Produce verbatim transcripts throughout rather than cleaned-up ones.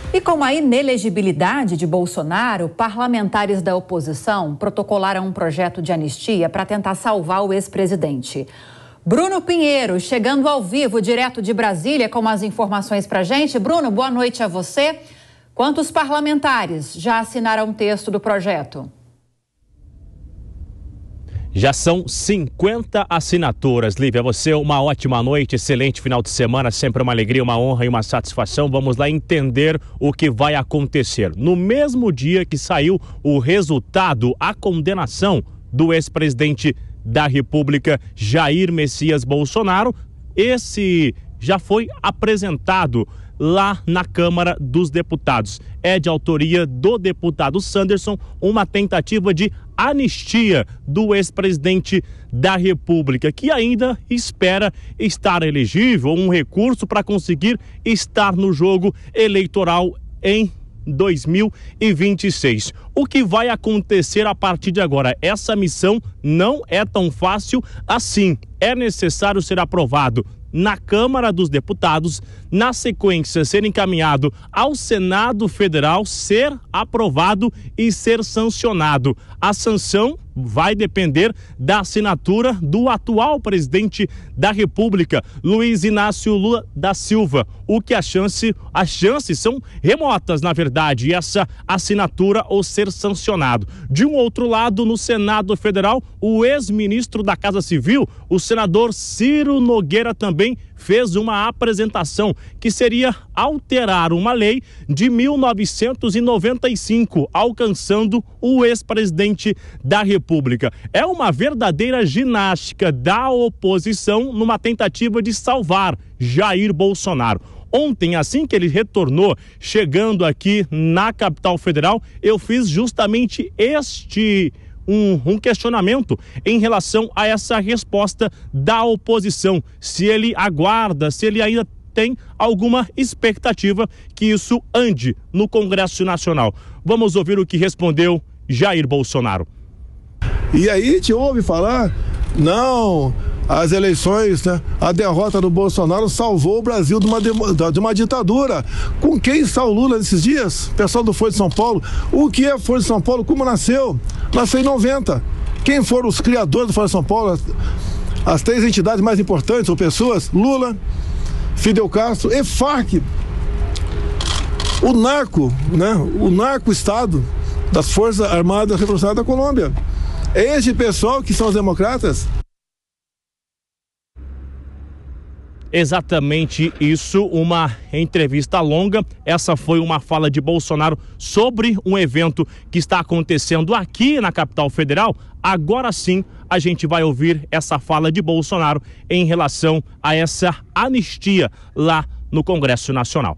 E com a inelegibilidade de Bolsonaro, parlamentares da oposição protocolaram um projeto de anistia para tentar salvar o ex-presidente. Bruno Pinheiro, chegando ao vivo, direto de Brasília, com as informações para a gente. Bruno, boa noite a você. Quantos parlamentares já assinaram o texto do projeto? Já são cinquenta assinaturas. Lívia, você uma ótima noite, excelente final de semana, sempre uma alegria, uma honra e uma satisfação. Vamos lá entender o que vai acontecer. No mesmo dia que saiu o resultado, a condenação do ex-presidente da República, Jair Messias Bolsonaro, esse já foi apresentado lá na Câmara dos Deputados. É de autoria do deputado Sanderson, uma tentativa de anistia do ex-presidente da República, que ainda espera estar elegível, um recurso para conseguir estar no jogo eleitoral em dois mil e vinte e seis. O que vai acontecer a partir de agora? Essa missão não é tão fácil assim. É necessário ser aprovado na Câmara dos Deputados, na sequência ser encaminhado ao Senado Federal, ser aprovado e ser sancionado. A sanção vai depender da assinatura do atual presidente da República, Luiz Inácio Lula da Silva. O que a chance, as chances são remotas, na verdade, essa assinatura ou ser sancionado. De um outro lado, no Senado Federal, o ex-ministro da Casa Civil, o senador Ciro Nogueira, também fez uma apresentação que seria alterar uma lei de mil novecentos e noventa e cinco, alcançando o ex-presidente da República. É uma verdadeira ginástica da oposição numa tentativa de salvar Jair Bolsonaro. Ontem, assim que ele retornou, chegando aqui na capital federal, eu fiz justamente este Um, um questionamento em relação a essa resposta da oposição. Se ele aguarda, se ele ainda tem alguma expectativa que isso ande no Congresso Nacional. Vamos ouvir o que respondeu Jair Bolsonaro. E aí te ouve falar, não, as eleições, né, a derrota do Bolsonaro salvou o Brasil de uma, de uma ditadura. Com quem está o Lula nesses dias? Pessoal do Folha de São Paulo. O que é Folha de São Paulo? Como nasceu? Nasceu em noventa. Quem foram os criadores do Folha de São Paulo? As, as três entidades mais importantes ou pessoas? Lula, Fidel Castro e Farc. O narco, né? O narco-estado das Forças Armadas Revolucionárias da Colômbia. É esse pessoal que são os democratas? Exatamente isso, uma entrevista longa. Essa foi uma fala de Bolsonaro sobre um evento que está acontecendo aqui na capital federal. Agora sim, a gente vai ouvir essa fala de Bolsonaro em relação a essa anistia lá no Congresso Nacional.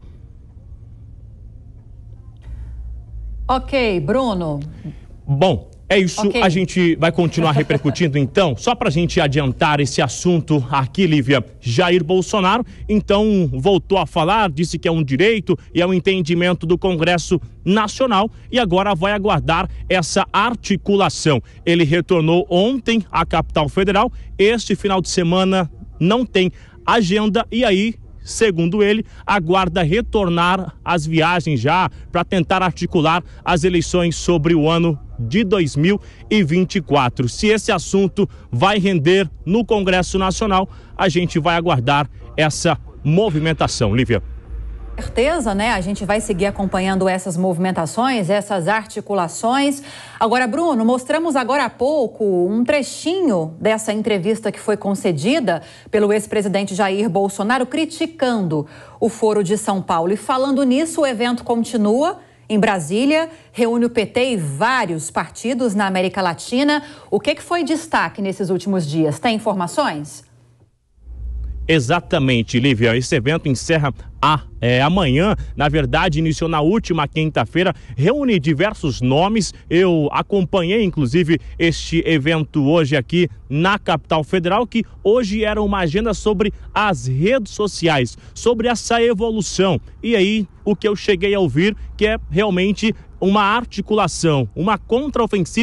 Ok, Bruno. Bom, é isso, okay. A gente vai continuar repercutindo então, só para a gente adiantar esse assunto aqui, Lívia. Jair Bolsonaro, então, voltou a falar, disse que é um direito e é um entendimento do Congresso Nacional e agora vai aguardar essa articulação. Ele retornou ontem à capital federal, este final de semana não tem agenda e aí, segundo ele, aguarda retornar às viagens já para tentar articular as eleições sobre o ano de dois mil e vinte e quatro. Se esse assunto vai render no Congresso Nacional, a gente vai aguardar essa movimentação. Lívia. Certeza, né? A gente vai seguir acompanhando essas movimentações, essas articulações. Agora, Bruno, mostramos agora há pouco um trechinho dessa entrevista que foi concedida pelo ex-presidente Jair Bolsonaro, criticando o Foro de São Paulo. E falando nisso, o evento continua em Brasília, reúne o P T e vários partidos na América Latina. O que, que foi destaque nesses últimos dias? Tem informações? Exatamente, Lívia. Esse evento encerra a, é, amanhã, na verdade iniciou na última quinta-feira, reúne diversos nomes. Eu acompanhei inclusive este evento hoje aqui na capital federal, que hoje era uma agenda sobre as redes sociais, sobre essa evolução. E aí o que eu cheguei a ouvir que é realmente uma articulação, uma contraofensiva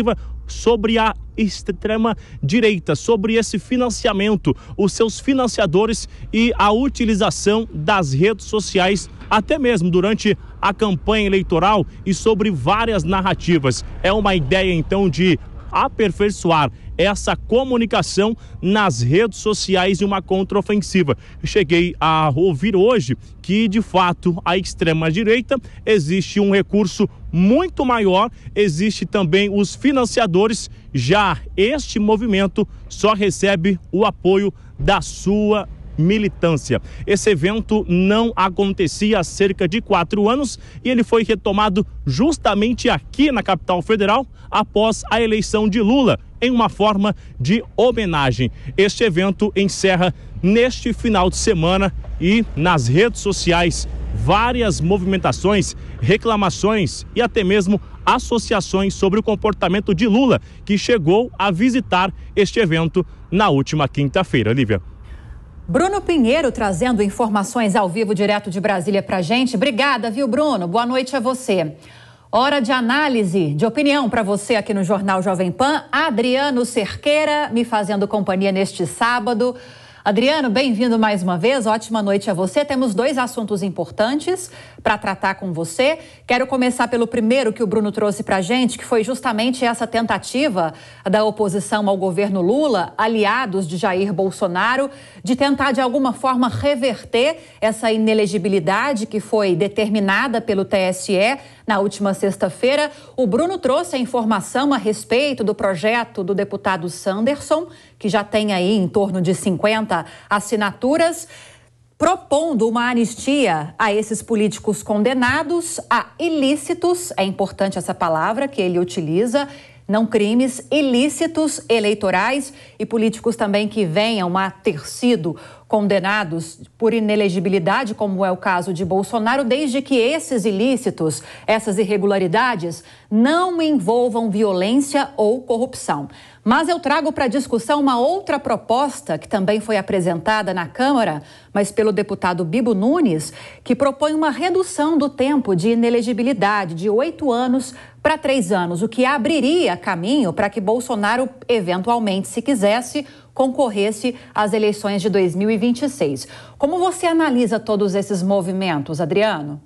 sobre a extrema direita, sobre esse financiamento, os seus financiadores e a utilização das redes sociais, até mesmo durante a campanha eleitoral, e sobre várias narrativas. É uma ideia, então, de aperfeiçoar essa comunicação nas redes sociais e uma contraofensiva. Cheguei a ouvir hoje que, de fato, a extrema-direita existe um recurso muito maior, existe também os financiadores, já este movimento só recebe o apoio da sua militância. Esse evento não acontecia há cerca de quatro anos e ele foi retomado justamente aqui na capital federal após a eleição de Lula, em uma forma de homenagem. Este evento encerra neste final de semana e nas redes sociais várias movimentações, reclamações e até mesmo associações sobre o comportamento de Lula, que chegou a visitar este evento na última quinta-feira. Lívia. Bruno Pinheiro trazendo informações ao vivo direto de Brasília pra gente. Obrigada, viu, Bruno? Boa noite a você. Hora de análise, de opinião para você aqui no Jornal Jovem Pan. Adriano Cerqueira me fazendo companhia neste sábado. Adriano, bem-vindo mais uma vez, ótima noite a você. Temos dois assuntos importantes para tratar com você. Quero começar pelo primeiro que o Bruno trouxe para a gente, que foi justamente essa tentativa da oposição ao governo Lula, aliados de Jair Bolsonaro, de tentar de alguma forma reverter essa inelegibilidade que foi determinada pelo T S E na última sexta-feira. O Bruno trouxe a informação a respeito do projeto do deputado Sanderson, que já tem aí em torno de cinquenta assinaturas, propondo uma anistia a esses políticos condenados a ilícitos, é importante essa palavra que ele utiliza, não crimes, ilícitos eleitorais, e políticos também que venham a ter sido condenados por inelegibilidade, como é o caso de Bolsonaro, desde que esses ilícitos, essas irregularidades, não envolvam violência ou corrupção. Mas eu trago para discussão uma outra proposta que também foi apresentada na Câmara, mas pelo deputado Bibo Nunes, que propõe uma redução do tempo de inelegibilidade de oito anos para três anos, o que abriria caminho para que Bolsonaro, eventualmente, se quisesse, concorresse às eleições de dois mil e vinte e seis. Como você analisa todos esses movimentos, Adriano?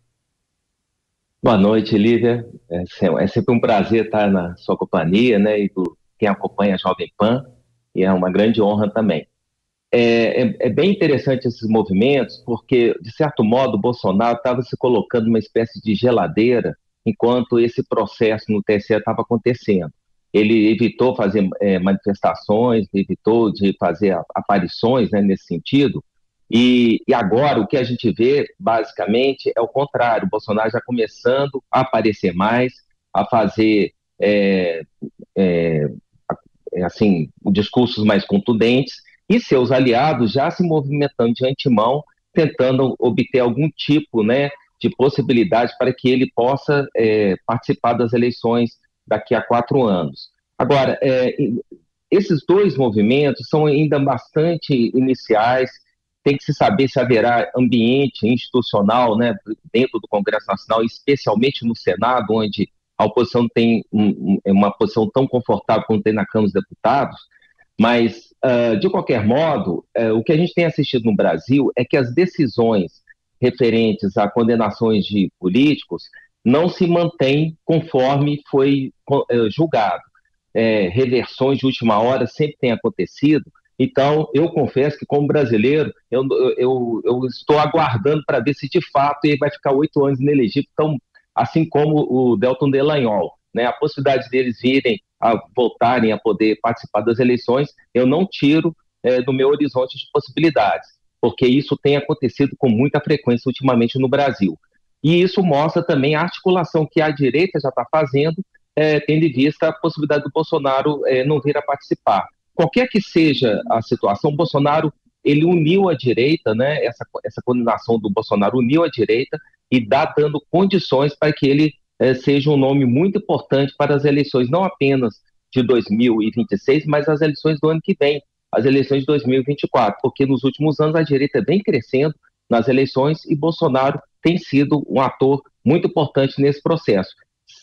Boa noite, Lívia. É sempre um prazer estar na sua companhia, né, e do quem acompanha a Jovem Pan, e é uma grande honra também. É, é, é bem interessante esses movimentos, porque, de certo modo, o Bolsonaro estava se colocando numa espécie de geladeira enquanto esse processo no T S E estava acontecendo. Ele evitou fazer é, manifestações, evitou de fazer aparições, né, nesse sentido, e, e agora o que a gente vê, basicamente, é o contrário. O Bolsonaro já começando a aparecer mais, a fazer é, é, assim, discursos mais contundentes, e seus aliados já se movimentando de antemão, tentando obter algum tipo, né, de possibilidade para que ele possa é, participar das eleições daqui a quatro anos. Agora, é, esses dois movimentos são ainda bastante iniciais, tem que se saber se haverá ambiente institucional, né, dentro do Congresso Nacional, especialmente no Senado, onde a oposição tem um, uma posição tão confortável como tem na Câmara dos Deputados, mas, uh, de qualquer modo, uh, o que a gente tem assistido no Brasil é que as decisões referentes a condenações de políticos não se mantêm conforme foi uh, julgado. É, reversões de última hora sempre têm acontecido. Então, eu confesso que, como brasileiro, eu, eu, eu estou aguardando para ver se, de fato, ele vai ficar oito anos inelegível, tão, assim como o Deltan Dallagnol, né? A possibilidade deles virem a voltarem a poder participar das eleições, eu não tiro é, do meu horizonte de possibilidades, porque isso tem acontecido com muita frequência ultimamente no Brasil. E isso mostra também a articulação que a direita já está fazendo, é, tendo em vista a possibilidade do Bolsonaro é, não vir a participar. Qualquer que seja a situação, o Bolsonaro, ele uniu a direita, né? Essa, essa condenação do Bolsonaro uniu a direita e dá dando condições para que ele eh, seja um nome muito importante para as eleições, não apenas de dois mil e vinte e seis, mas as eleições do ano que vem, as eleições de dois mil e vinte e quatro, porque nos últimos anos a direita vem crescendo nas eleições e Bolsonaro tem sido um ator muito importante nesse processo.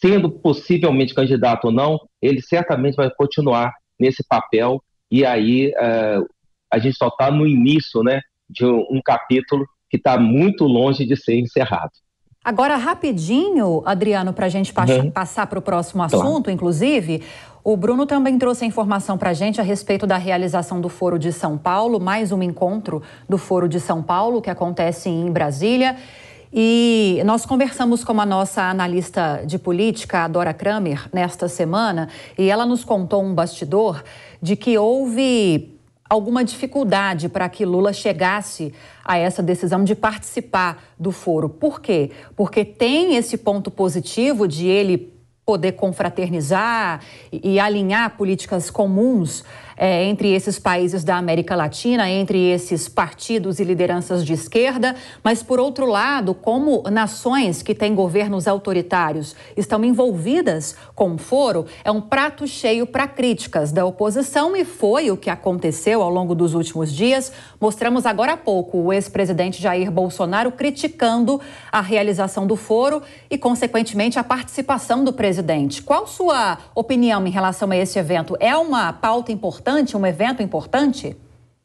sendo possivelmente candidato ou não, ele certamente vai continuar nesse papel, e aí uh, a gente só está no início, né, de um, um capítulo que está muito longe de ser encerrado. Agora, rapidinho, Adriano, para a gente uhum. passar para o próximo assunto, claro. Inclusive, o Bruno também trouxe a informação para a gente a respeito da realização do Foro de São Paulo, mais um encontro do Foro de São Paulo, que acontece em Brasília. E nós conversamos com a nossa analista de política, a Dora Kramer, nesta semana, e ela nos contou um bastidor de que houve alguma dificuldade para que Lula chegasse a essa decisão de participar do foro. Por quê? Porque tem esse ponto positivo de ele poder confraternizar e, e alinhar políticas comuns é, entre esses países da América Latina, entre esses partidos e lideranças de esquerda, mas, por outro lado, como nações que têm governos autoritários estão envolvidas com o foro, é um prato cheio para críticas da oposição, e foi o que aconteceu ao longo dos últimos dias. Mostramos agora há pouco o ex-presidente Jair Bolsonaro criticando a realização do foro e, consequentemente, a participação do presidente. Qual sua opinião em relação a esse evento? É uma pauta importante? Um evento importante?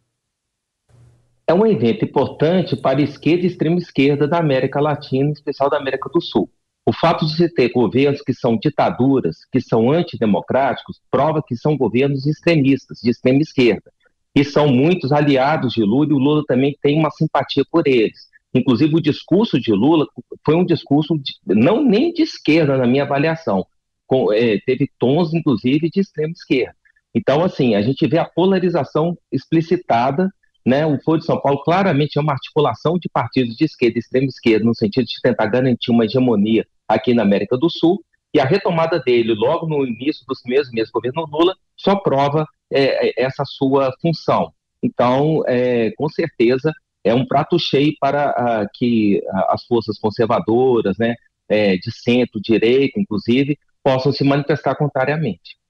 É um evento importante para a esquerda e extrema esquerda da América Latina, em especial da América do Sul. O fato de se ter governos que são ditaduras, que são antidemocráticos, prova que são governos extremistas, de extrema esquerda. E são muitos aliados de Lula, e o Lula também tem uma simpatia por eles. Inclusive, o discurso de Lula foi um discurso, de, não nem de esquerda, na minha avaliação. Com, é, teve tons, inclusive, de extrema esquerda. Então, assim, a gente vê a polarização explicitada, né? O Foro de São Paulo claramente é uma articulação de partidos de esquerda e extrema esquerda, no sentido de tentar garantir uma hegemonia aqui na América do Sul, e a retomada dele logo no início dos primeiros meses do governo Lula só prova é, essa sua função. Então, é, com certeza, é um prato cheio para uh, que uh, as forças conservadoras, né, é, de centro, direita, inclusive, possam se manifestar contrariamente.